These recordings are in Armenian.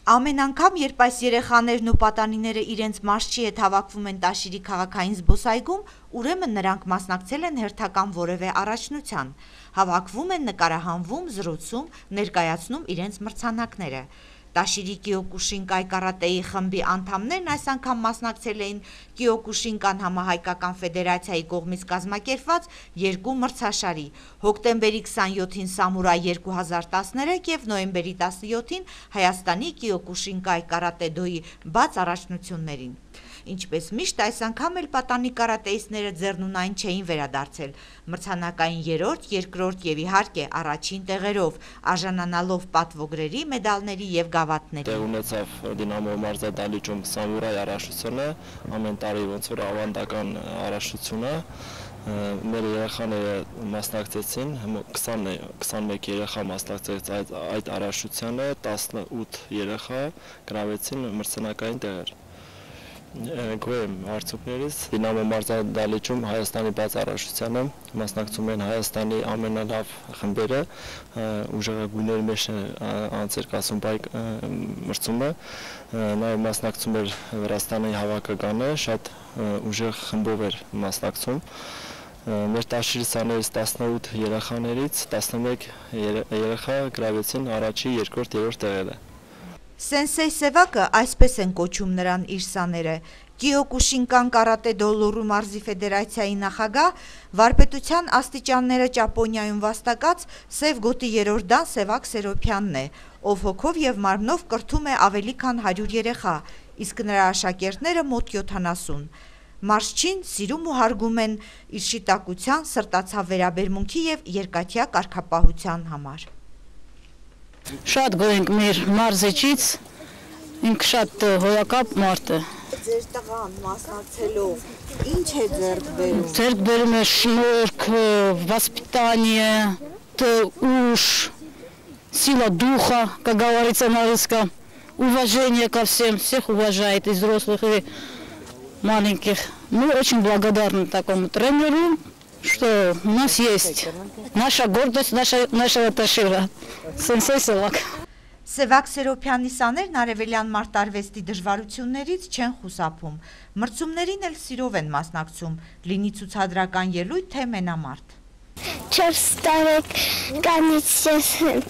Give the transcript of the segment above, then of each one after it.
Ամեն անգամ, երբ այս երեխաներն ու պատանիները իրենց մարզչի հետ հավաքվում են Տաշիրի քաղաքային զբոսայգում, ուրեմն նրանք մասնակցել են հերթական որևէ առաջնության, հավաքվում են, նկարահանվում, զրուցում, ներկայացնում իրենց մրցանակները։ Տաշիրի Կիոկուշինկայ կարատեի խմբի անդամներն այս անգամ մասնակցել էին Կիոկուշինկան համահայկական ֆեդերացիայի կողմից կազմակերպված երկու մրցաշարի՝ հոկտեմբերի 27-ին Սամուրայ 2013 և նոյեմբերի 17-ին Հայաստանի Կիոկուշինկայ կարատե-դոյի բաց առաջնություններին։ Ինչպես միշտ, այս անգամ էլ պատանի կարատեիստները ձեռնունայն չէին վերադարձել, մրցանակային երրորդ, երկրորդ և իհարկե առաջին տեղերով, արժանանալով պատվոգրերի, մեդալների և գավաթների։ Տեղ ունեցավ Դինամո մարզադահլիճում Սամուրայ առաջնությունը, ամեն տարի ոնց որ ավանդական առաջնությունը։ Մեր երեխաները մասնակցեցին, 21 երեխա մասնակցեց այդ առաջնությանը, 18 երեխա գրավեցին մրցանակային տեղեր։ Գոյ եմ արդյունքներից, Դինամո մարզադահլիճում Հայաստանի բաց առաջնությանը մասնակցում են Հայաստանի ամենալավ խմբերը, ուժեղագույնների մեջ անցերկացում մրցումը, նաև մասնակցում էր Վրաստանի հավաքականը, շատ ուժեղ խմբով էր մասնակցում։ Մեր Տաշիրի սաներից 18 երեխաներից 11 երեխա գրավեցին առաջի, երկրորդ, երրորդ տեղերը։ Սենսեյ Սևակը, այսպես են կոչում նրան իր սաները, Կիոկուշինկան կարատե-դո Լոռու մարզի ֆեդերացիայի նախագահ, վարպետության աստիճանները Ճապոնիայում վաստակած Սև գոտի երրորդ դան Սևակ Սերոբյանն է, ով հոգով և մարմնով կրթում է ավելի քան 100 երեխա, իսկ նրա աշակերտները մոտ 70։ Մարզչին սիրում ու հարգում են իր շիտակության, սրտացավ վերաբերմունքի և երկաթյա կարգապահության համար։ Շատ գոհ ենք մեր մարզիչից, ինքը շատ հոյակապ մարդ է։ Ձեր տղան մասնակցելով ինչ է ձեռք բերում։ Ձեռք բերում է շնորհք, воспитание, уж сила духа, как говорится на русском, уважение ко всем, всех уважает, и взрослых, и маленьких. Мы очень благодарны такому тренеру, что у нас есть наша гордость, нашего Ташира, Սենսեյ Սևակ։ Սևակ Սերոբյանի սաներն արևելյան մարտարվեստի դժվարություններից չեն խուսափում, մրցումներին էլ սիրով են մասնակցում, լինի ցուցադրական ելույթ, թե մենամարտ։ 4 տարեկանից ես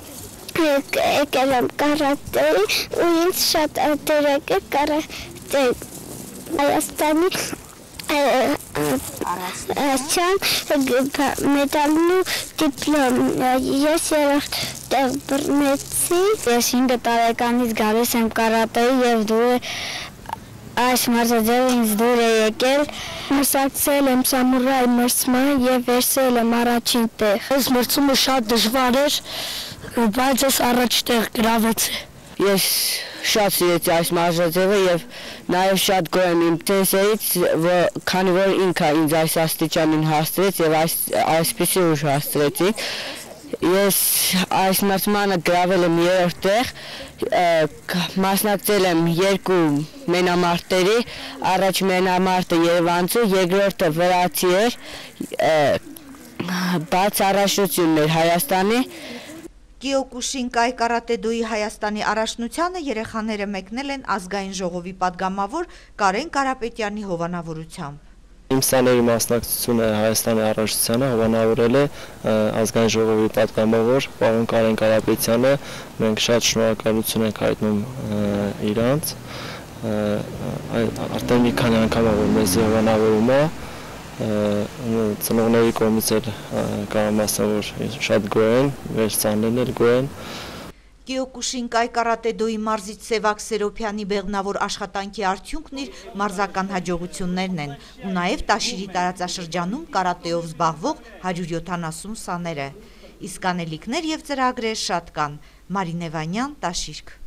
եկել եմ կարատեի ու ինձ շատ դերակ է կարատե Հայաստանի մեդալն ու դիպլոմ, ես երրորդ տեղ բռնեցի։ Ես 5 տարեկանից գալիս եմ կարատեի և այս մարզաձևը ինձ դուր է եկել։ Մասնակցել եմ Սամուրայ մրցման և վերցրել եմ առաջին տեղ։ Այս մրցումը շատ դժվար էր, բայց ես առաջ տեղ գրավեցի։ Ես շատ սիրեցի այս մարզաձևը և նաև շատ գոհ եմ իմ տեսերից, քանի որ ինքը ինձ այս աստիճանին հասցրեց և այսպիսի ուժ հասցրեցի։ Ես այս մրցմանը գրավել եմ երրորդ տեղ, մասնակցել եմ երկու մենամարտերի, առաջ մենամարտը երևանցու, երկրորդը վրացի էր, բաց առաջնությունն էր Հայաստանի։ Կիոկուշինկայ կարատե-դոյի Հայաստանի առաջնությանը երեխաները մեկնել են ազգային ժողովի պատգամավոր Կարեն Կարապետյանի հովանավորությամբ։ Իմ սաների մասնակցությունը Հայաստանի առաջնությանը հովանավորել է ազգային ժողովի պատգամավոր պարոն Կարեն Կարապետյանը, մենք շատ շնորհակալություն ենք հայտնում իրանց, արդեն մի քանի անգամ որ մեզ հովանավորում է, ծնողների կողմից էլ կարող ասեմ, որ շատ գոհ են, մեր սաներն էլ գոհ են։ Կիոկուշինկայ կարատե-դոյի մարզիչ Սևակ Սերոբյանի բեղմնավոր աշխատանքի արդյունքն իր մարզական հաջողություններն են ու նաև Տաշիրի տարածաշրջանում կարատեով զբաղվող 170 սաները։ Իսկ անելիքներ և ծրագրեր շատ կան։ Մարինե Վանյան, Տաշիրք։